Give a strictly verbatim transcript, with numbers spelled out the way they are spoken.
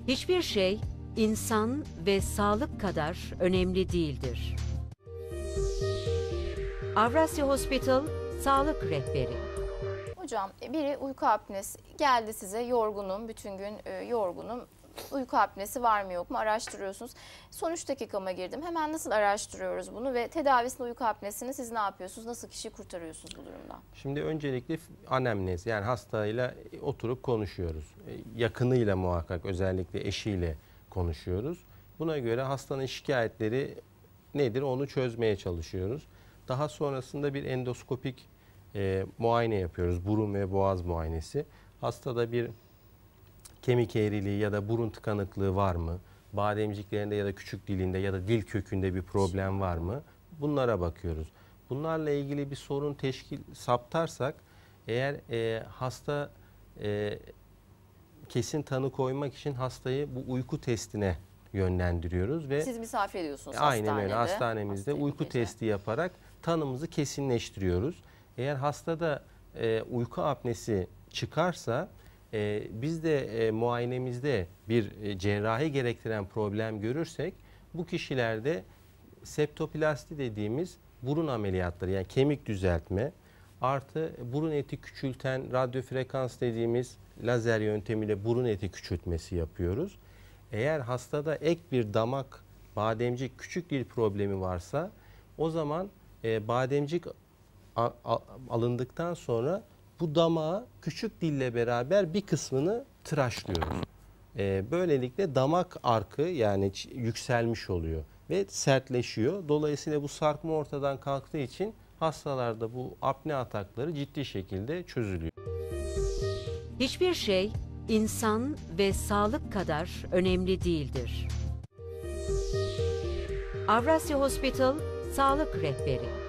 Hiçbir şey insan ve sağlık kadar önemli değildir. Avrasya Hospital Sağlık Rehberi. Hocam, biri uyku apnesi geldi size, yorgunum, bütün gün e, yorgunum. Uyku apnesi var mı yok mu araştırıyorsunuz. Son üç dakikama girdim. Hemen nasıl araştırıyoruz bunu ve tedavisinde uyku apnesini siz ne yapıyorsunuz? Nasıl kişiyi kurtarıyorsunuz bu durumda? Şimdi öncelikle anemnez, yani hastayla oturup konuşuyoruz. Yakınıyla muhakkak, özellikle eşiyle konuşuyoruz. Buna göre hastanın şikayetleri nedir onu çözmeye çalışıyoruz. Daha sonrasında bir endoskopik e, muayene yapıyoruz. Burun ve boğaz muayenesi. Hastada bir kemik eğriliği ya da burun tıkanıklığı var mı? Bademciklerinde ya da küçük dilinde ya da dil kökünde bir problem var mı? Bunlara bakıyoruz. Bunlarla ilgili bir sorun teşkil saptarsak, eğer e, hasta e, kesin tanı koymak için hastayı bu uyku testine yönlendiriyoruz ve Siz misafir ediyorsunuz aynen hastanede. öyle, hastanemizde Hastayı uyku gece. testi yaparak tanımızı kesinleştiriyoruz. Eğer hastada e, uyku apnesi çıkarsa e, biz de e, muayenemizde bir e, cerrahi gerektiren problem görürsek, bu kişilerde septoplasti dediğimiz burun ameliyatları, yani kemik düzeltme artı burun eti küçülten radyo frekans dediğimiz lazer yöntemiyle burun eti küçültmesi yapıyoruz. Eğer hastada ek bir damak, bademcik, küçük dil problemi varsa, o zaman e, bademcik a, a, alındıktan sonra bu damağı küçük dille beraber bir kısmını tıraşlıyoruz. E, böylelikle damak arkı, yani yükselmiş oluyor ve sertleşiyor. Dolayısıyla bu sarkma ortadan kalktığı için hastalarda bu apne atakları ciddi şekilde çözülüyor. Hiçbir şey insan ve sağlık kadar önemli değildir. Avrasya Hospital Sağlık Rehberi.